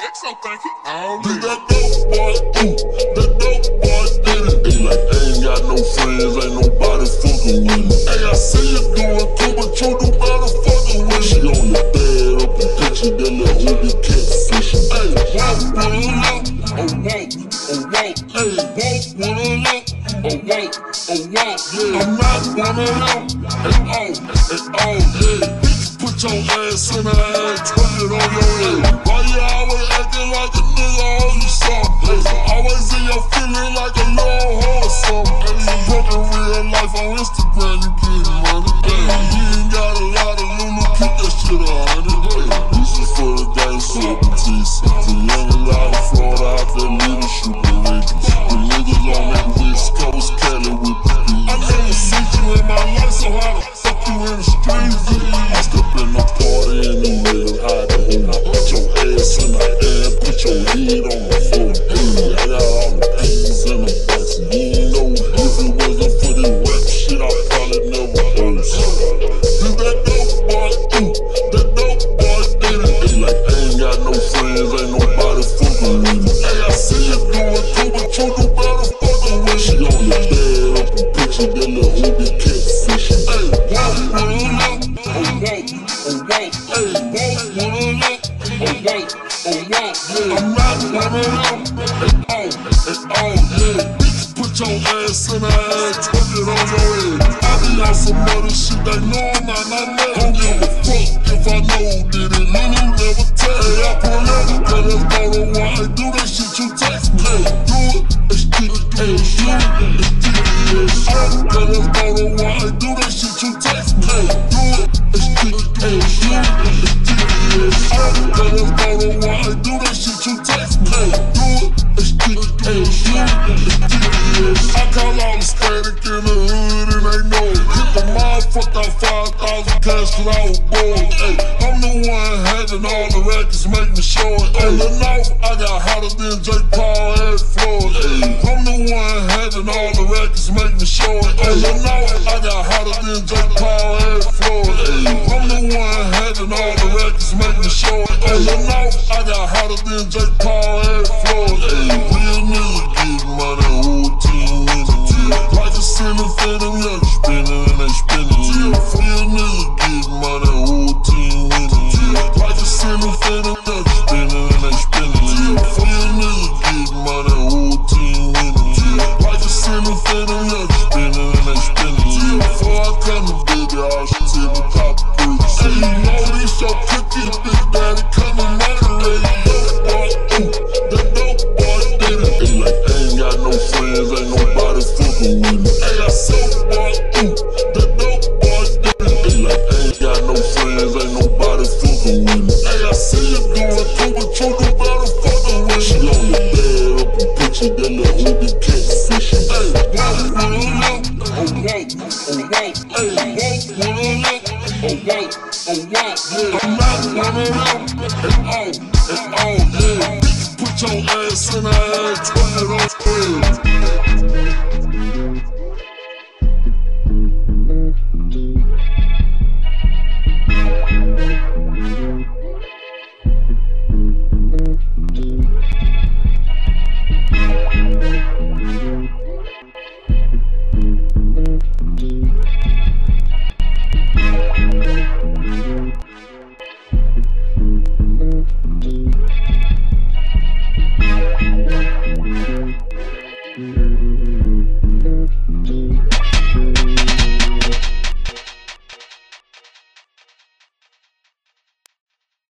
so thank you. Did that dope boy, that dope boy did it. They like, ain't got no friends, ain't nobody fucking with me. Hey, I see you doing too, but you do better fucking with me. She on the bed up and picture that little hoodie catfishing. Hey, walk with her up, oh walk, oh walk. Hey, walk with her up, oh walk, oh walk. Yeah, I'm not one of them at all, yeah. Put your ass in her ass, turn it on your head. Why you always acting like a nigga all you something? Always in your feeling like a little whore or something. You broke in real life on Instagram, you getting money. You ain't got a lot of Lulu, keep that shit on it. This is for the gang, celebrities. The young and loud in Florida out there living super niggas. The niggas on that West Coast, Cali with the beat. I never seen you in my life, so how the fuck you in the streets? I step in the party and the niggas hide the home. Put your ass in the air, put your head on the floor. I got all the peas in the box. You know, if it wasn't for this rap shit, I probably never burst. Did that dope boy, that dope boy did it. They like, ain't got no friends, ain't nobody fucking with me. Hey, I see you doing too, but you do better fucking with me. She on the bed up and picture that little hoodie catfishing. Hey, walk with her up, oh walk, oh walk. Hey, walk with her up, oh walk, oh walk. Yeah, I'm not one of them at all, yeah. Put your ass in her ass, turn it on your head. I be on some other shit, they know I'm not never. Don't give a fuck if I know who did it. Lulu never tell. Hey, I pull up, cause let's go to one. Hey, do that shit you text me. Hey, do it, it's sticky, hey, do it, it's sticky, yeah. Cause let's go to one. Hey, do that shit you text me. Hey, do it, it's sticky, hey, do it, it's sticky, yeah. Cause let's go to one. Hey, do that shit you text me. Hey, do it, it's sticky, hey, do it, it's sticky, yeah. I call all the static in the hood and they know it. Hit the motherfucker 5,000 cash cause I was bored. Ay, I'm the one having all the records, make me show it. On the north, I got hotter than J. Paul at Florida. Ay, I'm the one having all the records, make me show it. On the north, I got hotter than J. Paul at Florida. Ay, I'm the one having all the records, make me show it. On the north, I got hotter than J. Paul at Florida. Ay, real nigga get money, whole team winning. Like a ceiling for them young spinning and they spinning. Real nigga get money, whole team winning. Like a ceiling for them young spinning and they spinning. Real nigga get money, whole team winning. Like a ceiling for them young spinning and they spinning. Before I come to baby, all she tell me pop bricks. Hey, you know this your cookie, big daddy coming murder. That dope boy did it. They like, ain't got no friends, ain't nobody fucking with me. Hey, I saw boy, that dope boy did it. They like, ain't got no friends, ain't nobody fucking with me. Hey, I see you doing too, but you do better fucking with me. She on the bed up and picture that little hoodie catfishing. Hey, walk with her up, oh walk, oh walk. Hey, walk with her up, oh walk, oh walk. Yeah, I'm not one of them at all, yeah. Put your ass in her ass, turn it on.